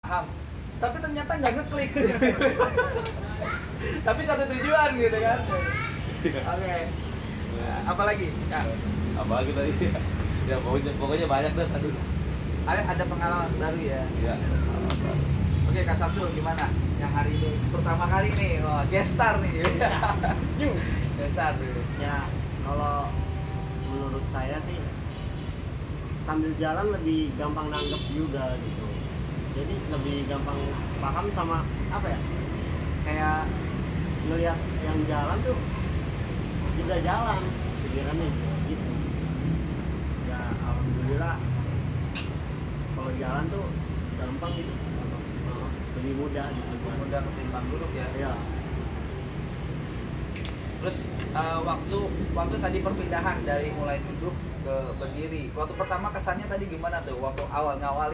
paham, tapi ternyata nggak ngeklik. Tapi satu tujuan gitu kan. Oke. Apalagi? Ya. Apalagi tadi? Ya pokoknya banyak deh tadi. Ada pengalaman baru ya. Iya. Oke, Kak Sabtu gimana? Yang hari ini pertama kali nih, guest star nih. Guest star nih. Ya, kalau menurut saya sih sambil jalan lebih gampang nanggep juga gitu. Jadi lebih gampang paham sama apa ya? Kayak ngelihat yang jalan tuh juga jalan pikirannya gitu. Ya alhamdulillah kalau jalan tuh gampang gitu, lebih mudah gitu. Mudah ketimbang duduk ya. Iya. Terus waktu tadi perpindahan dari mulai duduk ke berdiri. Waktu pertama kesannya tadi gimana tuh? Waktu awal ngawal